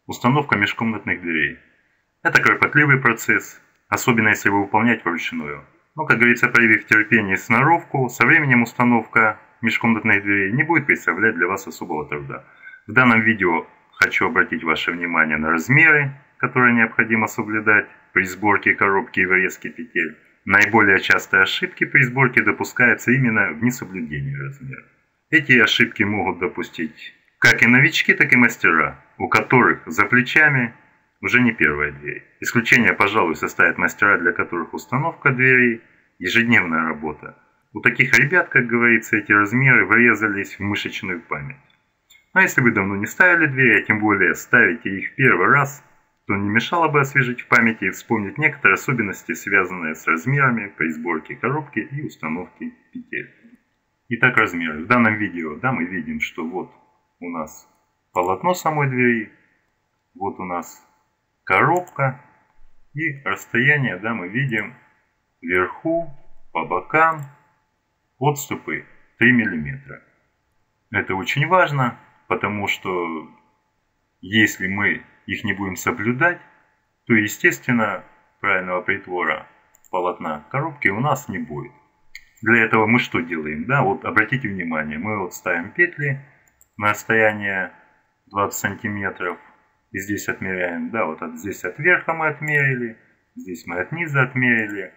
Установка межкомнатных дверей. Это кропотливый процесс, особенно если его выполнять вручную. Но, как говорится, проявив терпение и сноровку, со временем установка межкомнатных дверей не будет представлять для вас особого труда. В данном видео хочу обратить ваше внимание на размеры, которые необходимо соблюдать при сборке коробки и врезке петель. Наиболее частые ошибки при сборке допускаются именно в несоблюдении размера. Эти ошибки могут допустить как и новички, так и мастера, у которых за плечами уже не первая дверь. Исключение, пожалуй, составят мастера, для которых установка дверей – ежедневная работа. У таких ребят, как говорится, эти размеры врезались в мышечную память. А если вы давно не ставили двери, а тем более ставите их в первый раз, то не мешало бы освежить в памяти и вспомнить некоторые особенности, связанные с размерами при сборке коробки и установке петель. Итак, размеры. В данном видео мы видим, что вот у нас полотно самой двери, вот у нас коробка, и расстояние мы видим вверху, по бокам, отступы 3 мм. Это очень важно, потому что если мы их не будем соблюдать, то, естественно, правильного притвора полотна коробки у нас не будет. Для этого мы что делаем? Вот обратите внимание, мы вот ставим петли на расстояние 20 сантиметров. И здесь отмеряем, вот здесь от верха мы отмерили, здесь мы от низа отмерили.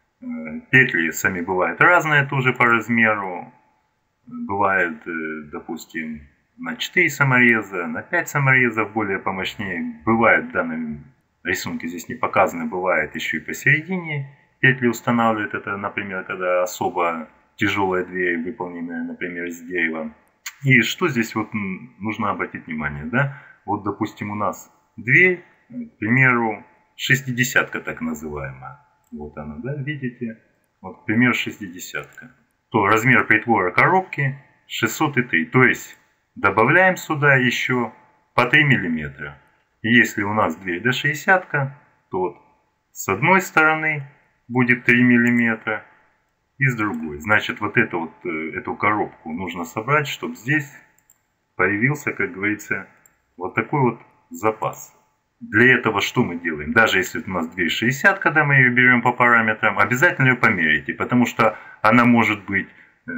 Петли сами бывают разные тоже по размеру. Бывает, допустим, на 4 самореза, на 5 саморезов более помощнее. Бывает, в данном рисунке здесь не показано, бывает еще и посередине петли устанавливают. Это, например, когда особо тяжелая дверь, выполненная, например, из дерева. И что здесь вот нужно обратить внимание, Вот, допустим, у нас дверь, к примеру, 60-ка так называемая. Вот она, видите? Вот, к примеру, 60-ка. То размер притвора коробки 603. То есть добавляем сюда еще по 3 мм. И если у нас дверь до 60-ка, то вот с одной стороны будет 3 мм. И с другой. Значит, вот эту коробку нужно собрать, чтобы здесь появился, как говорится, вот такой вот запас. Для этого что мы делаем? Даже если у нас дверь 60, когда мы ее берем по параметрам, обязательно ее померите, потому что она может быть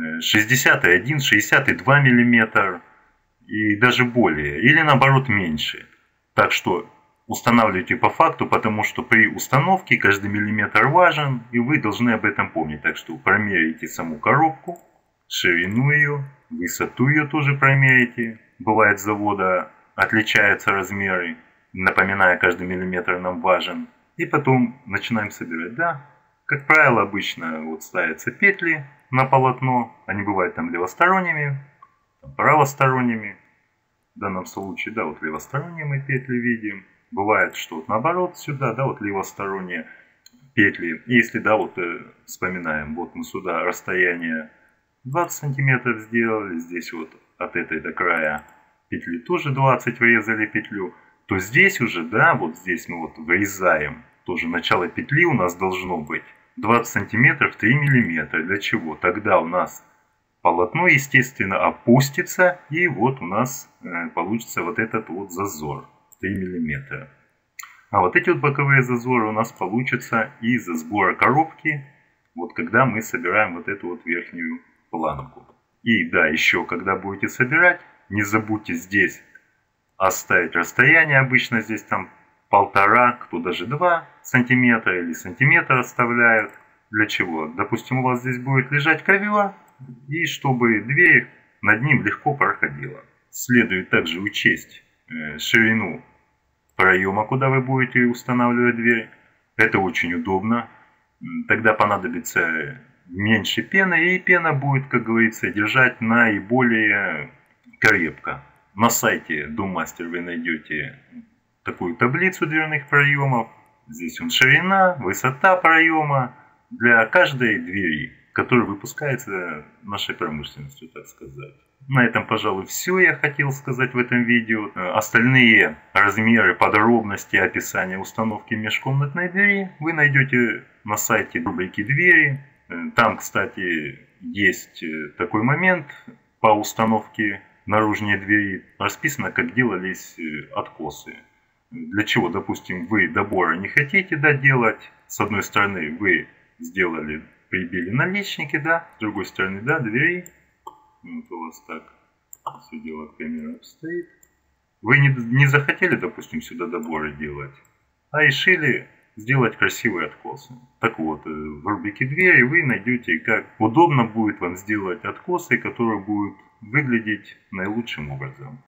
61, 62 мм и даже более, или наоборот меньше. Так что устанавливайте по факту, потому что при установке каждый миллиметр важен, и вы должны об этом помнить. Так что промерите саму коробку, ширину ее, высоту ее тоже промерите. Бывает, с завода отличаются размеры, напоминая, каждый миллиметр нам важен. И потом начинаем собирать. Как правило, обычно вот ставятся петли на полотно. Они бывают там левосторонними, правосторонними. В данном случае, вот левосторонние мы петли видим. Бывает, что вот наоборот сюда, вот левосторонние петли. И если, вспоминаем, вот мы сюда расстояние 20 сантиметров сделали, здесь вот от этой до края петли тоже 20 врезали петлю, то здесь уже, вот здесь мы вот вырезаем, тоже начало петли у нас должно быть 20 сантиметров 3 миллиметра. Для чего? Тогда у нас полотно, естественно, опустится, и вот у нас получится вот этот вот зазор 3 мм. А вот эти вот боковые зазоры у нас получатся из-за сбора коробки, вот когда мы собираем вот эту вот верхнюю планку. И еще когда будете собирать, не забудьте здесь оставить расстояние, обычно здесь там 1,5, кто даже 2 сантиметра или сантиметр оставляют. Для чего? Допустим, у вас здесь будет лежать ковер, и чтобы дверь над ним легко проходила. Следует также учесть ширину проема, куда вы будете устанавливать дверь. Это очень удобно. Тогда понадобится меньше пены, и пена будет, как говорится, держать наиболее крепко. На сайте Доммастер вы найдете такую таблицу дверных проемов. Здесь ширина, высота проема для каждой двери, которая выпускается нашей промышленностью, так сказать. На этом, пожалуй, все я хотел сказать в этом видео. Остальные размеры, подробности, описание установки межкомнатной двери вы найдете на сайте рубрики «Двери». Там, кстати, есть такой момент по установке наружной двери. Расписано, как делались откосы. для чего, допустим, вы добора не хотите, да, делать. С одной стороны вы сделали, прибили наличники, да, с другой стороны, да, двери. Вот у вас так все дело, камера обстоит. Вы не захотели, допустим, сюда доборы делать, а решили сделать красивые откосы. Так вот, в рубрике двери вы найдете, как удобно будет вам сделать откосы, которые будут выглядеть наилучшим образом.